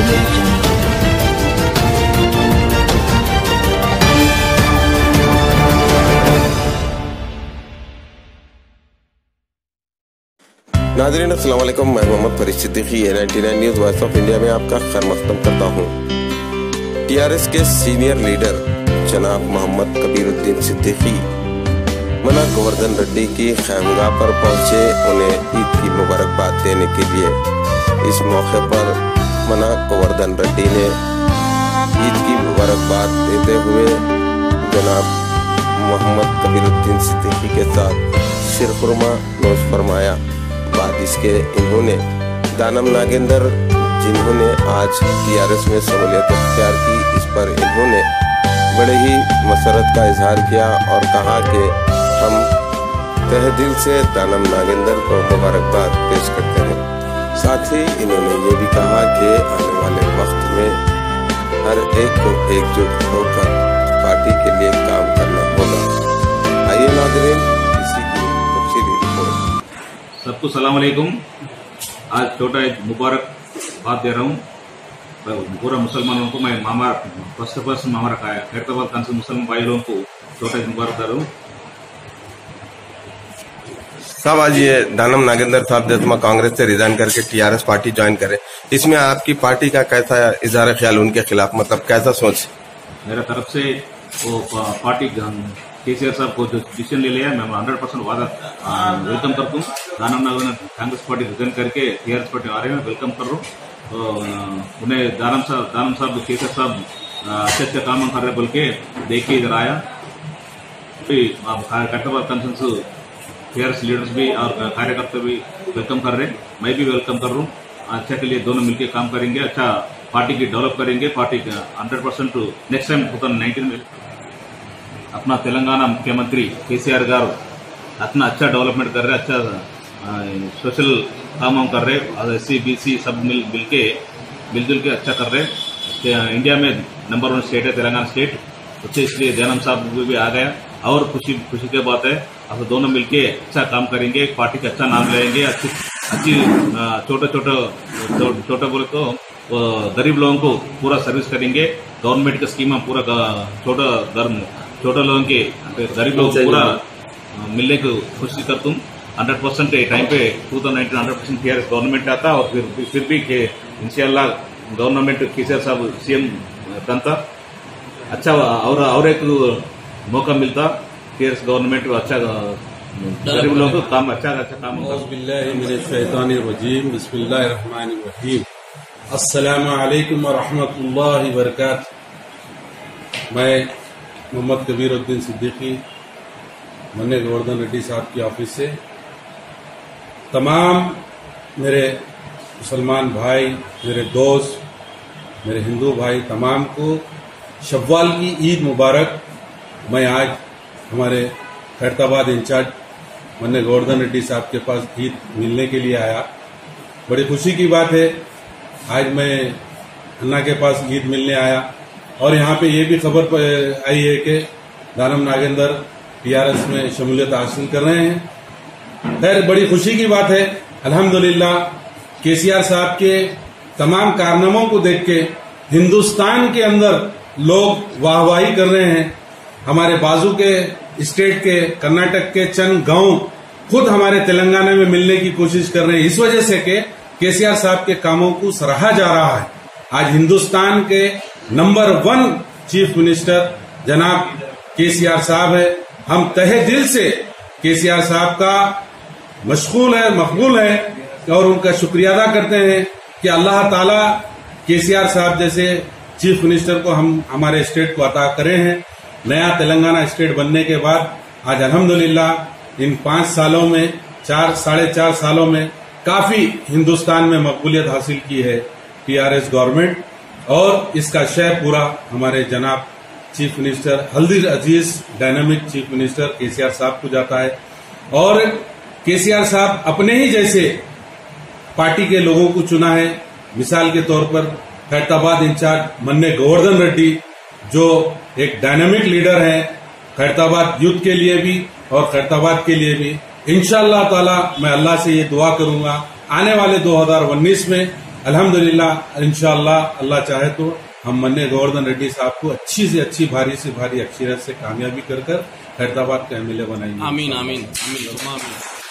नाज़रीन अस्सलाम वालेकुम, मैं Mohammed Siddiqui 99 news voice of India में आपका खैर मक़दम करता हूँ। टीआरएस के सीनियर लीडर जनाब मोहम्मद कबीर उद्दीन सिद्दीकी मना गोवर्धन रेड्डी की खैमगाह पर पहुँचे उन्हें ईद की मुबारकबाद देने के लिए। इस मौके पर मना गोवर्धन रेड्डी ने ईद की मुबारकबाद देते हुए जनाब मोहम्मद कबीर उद्दीन सिद्दीकी के साथ शिरखुरमा नोश फरमाया। बाद इसके इन्होंने दानम नागेंद्र जिन्होंने आज टीआरएस में शमूलियत इख्तियार की, इस पर इन्होंने बड़े ही मसरत का इजहार किया और कहा कि हम तहे दिल से दानम नागेंद्र को मुबारकबाद पेश करते हैं। साथ ही इन्होंने ये भी कहा कि आने वाले वक्त में हर एक को एकजुट होकर पार्टी के लिए काम करना होगा। आइए नाज़रीन, इसी की तफसीली रिपोर्ट। सबको सलाम अलैकुम। आज छोटा एक मुबारक बात दे रहा हूँ पूरा मुसलमानों को। मैं फर्स्ट हमारा खैरताबाद कांसी मुसलमान भाई लोगों को छोटा एक मुबारक दे रहा हूँ। साहब, आज ये दानम नागेंद्र साहब जैसे कांग्रेस से रिजाइन करके टीआरएस पार्टी ज्वाइन करे, इसमें आपकी पार्टी का कैसा इजहार ख्याल उनके खिलाफ, मतलब कैसा सोच? मेरा तरफ से वो पार्टी केसीआर साहब को जो डिसीजन ले लिया मैं 100% वादा वेलकम करता हूँ। Danam Nagender Congress party resign करके टीआरएस पार्टी आ रहे हैं, वेलकम कर रहा हूँ। तो उन्हें दानम साहब केसीआर साहब अच्छे काम कर रहे बोल के देख के इधर आया। खैरताबाद कंसेंस टीआरएस लीडर्स भी और कार्यकर्ता भी वेलकम कर रहे हैं, मैं भी वेलकम कर रहा हूँ। अच्छा के लिए दोनों मिलकर काम करेंगे, अच्छा पार्टी की डेवलप करेंगे। पार्टी 100% नेक्स्ट टाइम 2019 में अपना तेलंगाना मुख्यमंत्री केसीआर गारू अपना अच्छा डेवलपमेंट कर रहे, अच्छा सोशल काम कर रहे, SC BC सब मिलजुल के अच्छा कर रहे। इंडिया में नंबर 1 स्टेट है तेलंगाना स्टेट, उससे इसलिए दानम साहब भी आ गया और खुशी की बात है। अब दोनों मिलके अच्छा काम करेंगे, पार्टी का अच्छा नाम लेंगे, अच्छी छोटा बोले तो गरीब लोगों को पूरा सर्विस करेंगे। गवर्नमेंट का स्कीम पूरा छोटा लोगों के गरीब लोग पूरा मिलने को कोशिश करता हूँ। 100% टाइम पे 2019 100% टीआरएस गवर्नमेंट आता और फिर भी इंशाल्लाह गवर्नमेंट केसीआर साहब CM बनता अच्छा और एक मौका मिलता टीआरएस गवर्नमेंट को अच्छा गरीब लोगों को काम अच्छा काम बिस्मिल्लाहिर्रहमानिर्रहीम। अस्सलामु अलैकुम व रहमतुल्लाहि व बरकातहू। मैं मोहम्मद कबीर उद्दीन सिद्दीकी मना गोवर्धन रेड्डी साहब की ऑफिस से तमाम मेरे मुसलमान भाई, मेरे दोस्त, मेरे हिंदू भाई तमाम को शव्वाल की ईद मुबारक। मैं आज हमारे खैरताबाद इंचार्ज मना गोवर्धन रेड्डी साहब के पास ईद मिलने के लिए आया। बड़ी खुशी की बात है, आज मैं अन्ना के पास ईद मिलने आया और यहाँ पे ये भी खबर आई है कि दानम नागेंद्र टीआरएस में शमूलियत हासिल कर रहे हैं। खैर बड़ी खुशी की बात है। अल्हम्दुलिल्लाह केसीआर साहब के तमाम कारनामों को देख के हिंदुस्तान के अंदर लोग वाहवाही कर रहे हैं। हमारे बाजू के स्टेट के कर्नाटक के चंद गांव खुद हमारे तेलंगाना में मिलने की कोशिश कर रहे हैं, इस वजह से कि केसीआर साहब के कामों को सराहा जा रहा है। आज हिंदुस्तान के नंबर 1 चीफ मिनिस्टर जनाब केसीआर साहब है। हम तहे दिल से केसीआर साहब का मकबूल है और उनका शुक्रिया अदा करते हैं कि अल्लाह ताला केसीआर साहब जैसे चीफ मिनिस्टर को हमारे स्टेट को अता करे हैं। नया तेलंगाना स्टेट बनने के बाद आज अल्हम्दुलिल्लाह इन 5 सालों में 4-4.5 सालों में काफी हिंदुस्तान में मकबूलियत हासिल की है टीआरएस गवर्नमेंट, और इसका श्रेय पूरा हमारे जनाब चीफ मिनिस्टर हल्दी अजीज डायनामिक चीफ मिनिस्टर केसीआर साहब को जाता है। और केसीआर साहब अपने ही जैसे पार्टी के लोगों को चुना है। मिसाल के तौर पर खैरताबाद इंचार्ज मना गोवर्धन रेड्डी जो एक डायनामिक लीडर है खैरताबाद यूथ के लिए भी और खैरताबाद के लिए भी। इंशाअल्लाह ताला मैं अल्लाह से ये दुआ करूंगा आने वाले 2019 में अल्हम्दुलिल्लाह इंशाअल्लाह अल्लाह चाहे तो हम मन्ने गोवर्धन रेड्डी साहब को अच्छी से अच्छी भारी से भारी अक्षरत से कामयाबी कर खैरताबाद का एमएलए बनाएंगे। आमीन आमीन आमीन।